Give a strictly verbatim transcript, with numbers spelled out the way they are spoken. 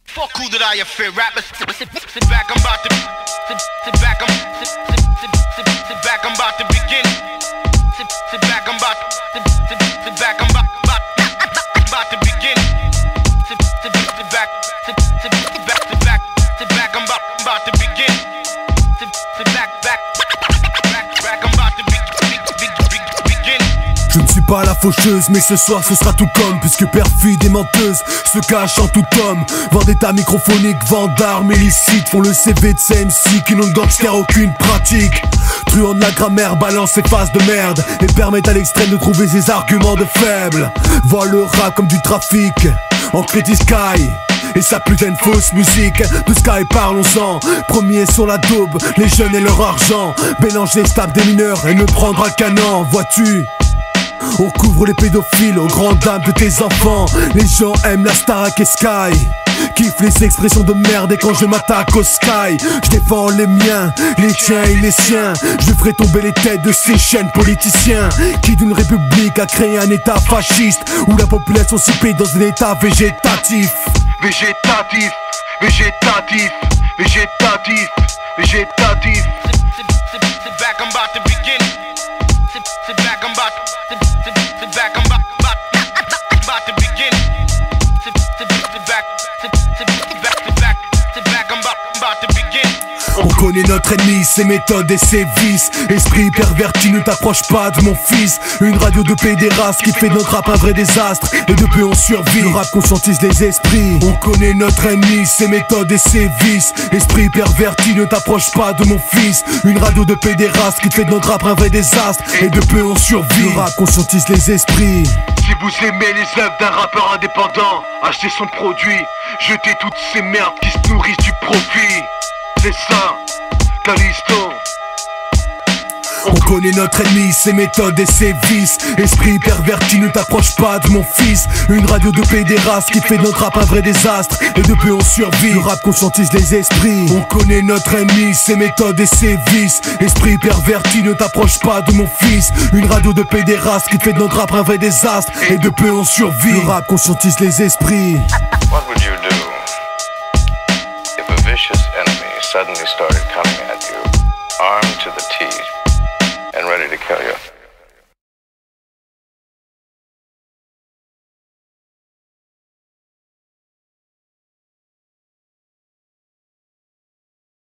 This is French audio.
Fuck who did I offend, rappers. Sit, sit back, I'm about to. Sit, sit back, I'm. Sit, sit, sit, sit, sit back, I'm about to begin. Sit, sit back, I'm about to. Sit, sit, sit back, I'm about, about, about to begin. Sit, sit, sit back, sit, sit, sit back, sit back, sit back, I'm about, about to begin. Sit, sit back, back, back, back, I'm about to begin. Je ne suis pas la faucheuse, mais ce soir ce sera tout comme, puisque perfide et menteuse se cache en tout homme. Vendetta microphonique, vente d'armes illicites font le C V de ces M C qui n'ont de gangster aucune pratique. Truand de la grammaire, balance ses faces de merde et permettent à l'extrême de trouver ses arguments de faible. Voit le rap comme du trafic, en critique Sky et sa putain de fausse musique. De Sky parlons-en, premier sur la daube, les jeunes et leur argent. Mélanger stable des mineurs et ne prendra le canon, vois-tu. On couvre les pédophiles aux grandes dames de tes enfants. Les gens aiment la Starac et Sky, kiffent les expressions de merde et quand je m'attaque au Sky, je défends les miens, les tiens et les siens. Je ferai tomber les têtes de ces chaînes politiciens qui d'une république a créé un état fasciste où la population s'y paye dans un état végétatif. Végétatif, végétatif, végétatif, végétatif. Sit, sit, sit back, I'm about to begin. Sit, sit back, I'm about to. Sit, sit, sit back, I'm about, about, about to begin. Sit, sit, sit back, sit, sit, sit back, sit back, sit back, I'm about, about to begin. On connaît notre ennemi, ses méthodes et ses vices. Esprit perverti, ne t'approche pas de mon fils. Une radio de pédéraste qui fait de notre rap un vrai désastre. Et de peu on survit, le rap conscientise les esprits. On connaît notre ennemi, ses méthodes et ses vices. Esprit perverti, ne t'approche pas de mon fils. Une radio de pédéraste qui fait de notre rap un vrai désastre. Et de peu on survit, le rap conscientise les esprits. Si vous aimez les œuvres d'un rappeur indépendant, achetez son produit, jetez toutes ces merdes qui se nourrissent du profit. C'est ça, Callisto. On connaît notre ennemi, ses méthodes et ses vices. Esprit perverti, ne t'approche pas de mon fils. Une radio de pédéraste qui fait de notre rap un vrai désastre. Et de peu on survit, le rap conscientise les esprits. On connaît notre ennemi, ses méthodes et ses vices. Esprit perverti, ne t'approche pas de mon fils. Une radio de pédéraste qui fait de notre rap un vrai désastre. Et de peu on survit, le rap conscientise les esprits. What would you do if a vicious enemy suddenly started coming at you, armed to the teeth and ready to kill you?